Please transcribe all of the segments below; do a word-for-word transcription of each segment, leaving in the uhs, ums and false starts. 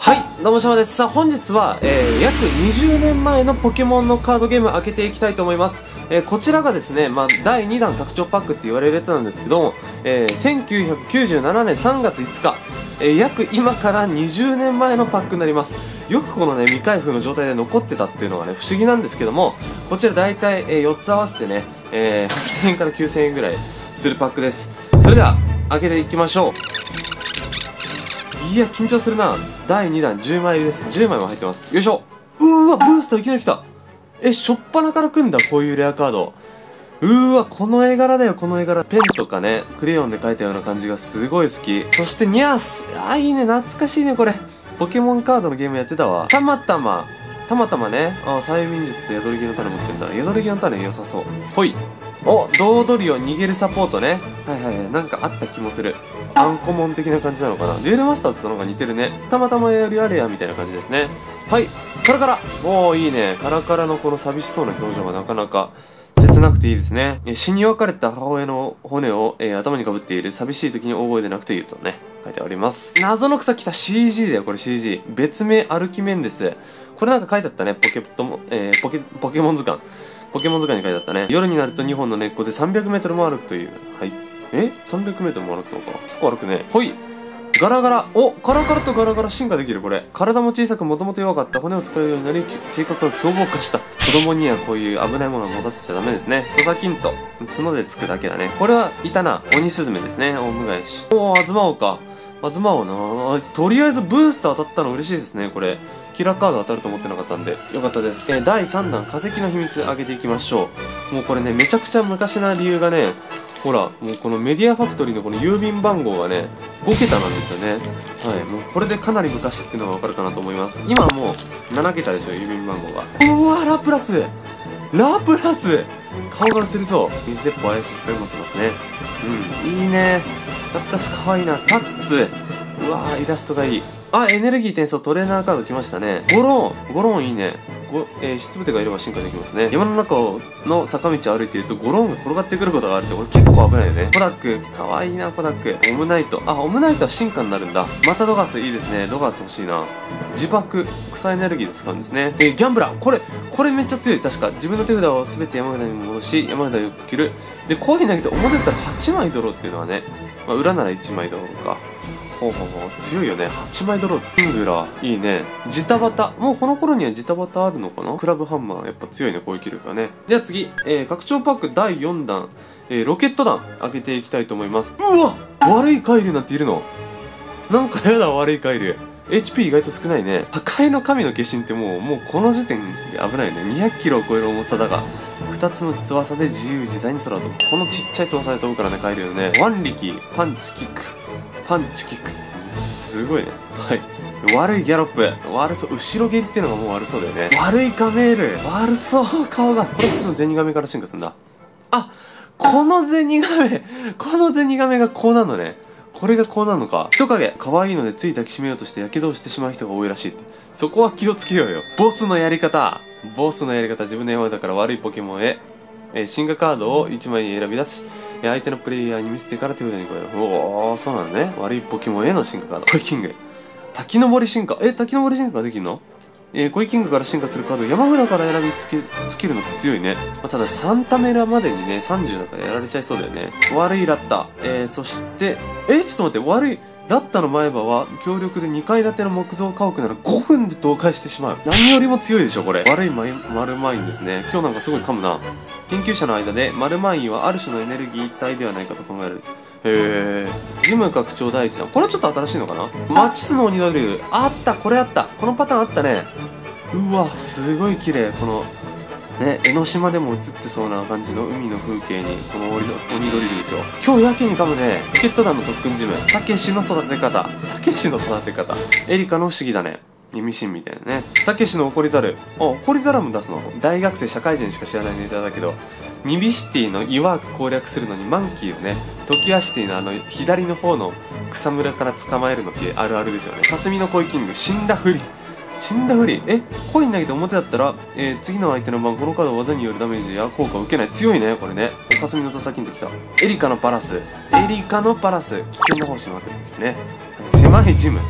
はい、どうもしゃまです。さあ、本日は、えー、約にじゅうねんまえのポケモンのカードゲーム開けていきたいと思います。えー、こちらがですね、まあ、だいにだん拡張パックって言われるやつなんですけども、えー、せんきゅうひゃくきゅうじゅうななねんさんがついつか、えー、約今からにじゅうねんまえのパックになります。よくこのね、未開封の状態で残ってたっていうのがね、不思議なんですけども、こちら大体、えー、よっつ合わせてね、えー、はっせんえんからきゅうせんえんぐらいするパックです。それでは、開けていきましょう。いや、緊張するな。だいにだんじゅうまいです。じゅうまいも入ってます。よいしょ。うーわ、ブースターいきなり来た。え、しょっぱなから来んだ、こういうレアカード。うーわ、この絵柄だよ、この絵柄。ペンとかね、クレヨンで描いたような感じがすごい好き。そしてニャース。あー、いいね、懐かしいね、これ。ポケモンカードのゲームやってたわ。たまたま。たまたまね。あー、催眠術でヤドリギの種持ってんだ。ヤドリギの種良さそう。ほい。お、ドードリオ逃げるサポートね。はいはいはい。なんかあった気もする。アンコモン的な感じなのかな。デュエルマスターズとなんか似てるね。たまたまよりあれやみたいな感じですね。はい。カラカラ。おー、いいね。カラカラのこの寂しそうな表情がなかなか切なくていいですね。死に別れた母親の骨を、えー、頭にかぶっている。寂しい時に大声で泣くというとね、書いてあります。謎の草来た シージー だよ、これ シージー。別名アルキメンデス。これなんか書いてあったね。ポケットも、えー、ポケ、ポケモン図鑑。ポケモン図鑑に書いてあったね。夜になるとにほんの根っこでさんびゃくメートルも歩くという。はい。え ?さんびゃくメートルも歩くのか。結構歩くね。ほい。ガラガラ。お、カラカラとガラガラ進化できる、これ。体も小さくもともと弱かった骨を使うようになり、性格が凶暴化した。子供にはこういう危ないものを持たせちゃダメですね。トサキント。角でつくだけだね。これはいたな。鬼スズメですね。オウムガエシ。おー、アズマオか。アズマオな。とりあえずブースター当たったの嬉しいですね、これ。キラーカード当たると思ってなかったんでよかったです。えー、だいさんだん化石の秘密上げていきましょう。もうこれね、めちゃくちゃ昔な理由がね、ほらもうこのメディアファクトリーのこの郵便番号がねごけたなんですよね。はい、もうこれでかなり昔っていうのがわかるかなと思います。今はもうななけたでしょ、郵便番号が。うわ、ラプラスラプラス顔が映りそう。水鉄砲怪しい光持ってますね。うん、いいね。ラプラスかわいいな。タッツ、うわー、イラストがいい。あ、エネルギー転送トレーナーカード来ましたね。ゴローン、ゴローンいいね。ご、えー、失部手がいれば進化できますね。山の中の坂道を歩いているとゴローンが転がってくることがあるって、これ結構危ないよね。コダック、かわいいな、コダック。オムナイト。あ、オムナイトは進化になるんだ。またドガスいいですね。ドガス欲しいな。自爆、草エネルギーで使うんですね。えー、ギャンブラー。これ、これめっちゃ強い。確か。自分の手札を全て山札に戻し、山札を切る。で、コイン投げて表だったらはちまいドローっていうのはね。まあ、裏ならいちまいドローか。ほうほうほう、強いよね。はちまいドロー。キングラー、いいね。ジタバタ。もうこの頃にはジタバタあるのかな。クラブハンマー、やっぱ強いね、攻撃力がね。では次、えー、拡張パックだいよんだん、えー、ロケット弾、開けていきたいと思います。うわ、悪いカイルなんているの。なんかやだ、悪いカイル。エイチピー 意外と少ないね。破壊の神の化身ってもう、もうこの時点で危ないよね。にひゃくキロを超える重さだが、ふたつの翼で自由自在に空を飛ぶ。このちっちゃい翼で飛ぶからね、カイルよね。腕力、パンチ、キック。パンチキック、すごいね。はい。悪いギャロップ、悪そう。後ろ蹴りっていうのがもう悪そうだよね。悪いカメール、悪そう、顔が。これ普通のゼニガメから進化するんだ。あ、このゼニガメ、このゼニガメがこうなのね。これがこうなるのか。人影、可愛いのでつい抱きしめようとして火傷をしてしまう人が多いらしいって。そこは気をつけようよ。ボスのやり方、ボスのやり方、自分の山だから悪いポケモンへ。えー、進化カードをいちまい選び出し、相手のプレイヤーに見せてから手札に加える。おー、そうなのね。悪いポケモンへの進化カード。コイキング。滝登り進化。え、滝登り進化ができるの？えー、コイキングから進化するカードを山札から選びつけ、つけるのって強いね。まあ、ただ、サンタメラまでにね、さんじゅうだからやられちゃいそうだよね。悪いラッタ。えー、そして、え、ちょっと待って、悪い、ラッタの前歯は強力でにかい建ての木造家屋ならごふんで倒壊してしまう。何よりも強いでしょ、これ。悪いマイマルマインですね。今日なんかすごい噛むな。研究者の間でマルマインはある種のエネルギー体ではないかと考えられる。へー。ジム拡張第一弾。これはちょっと新しいのかな。マチスの鬼ドリル。あった、これあった。このパターンあったね。うわ、すごい綺麗。この、ね、江ノ島でも映ってそうな感じの海の風景に、この鬼ドリルですよ。今日やけに噛むね。ロケット弾の特訓ジム。たけしの育て方。たけしの育て方。エリカの不思議だね。意味深みたいなね。たけしの怒り猿。あ、怒り猿も出すの。大学生社会人しか知らないネタだけど、ニビシティのイワーク攻略するのにマンキーをね、トキアシティのあの左の方の草むらから捕まえるのってあるあるですよね。霞のコイキング、死んだふり。死んだふり。え、コイン投げて表だったら、えー、次の相手の番このカードを技によるダメージや効果を受けない。強いね、これね。霞のトサキンときた。エリカのパラス。エリカのパラス。危険な方針のわけですね。狭いジム。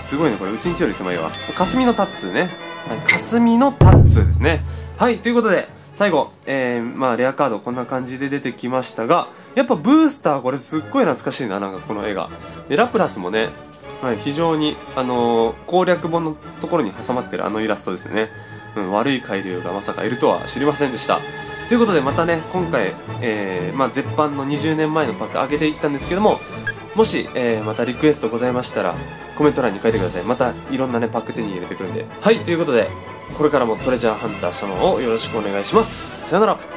すごいね、これ。うちんちより狭いわ。霞のタッツーね。はい、霞のタッツーですね。はい、ということで、最後、えー、まあ、レアカードこんな感じで出てきましたが、やっぱブースターこれすっごい懐かしいな、なんかこの絵が。で、ラプラスもね、はい、非常に、あのー、攻略本のところに挟まってるあのイラストですね。うん、悪い海流がまさかいるとは知りませんでした。ということで、またね、今回、えー、まあ、絶版のにじゅうねんまえのパック開けていったんですけども、もし、えー、またリクエストございましたら、コメント欄に書いてください。また、いろんなね、パック手に入れてくるんで。はい、ということで、これからもトレジャーハンターシャマンをよろしくお願いします。さよなら。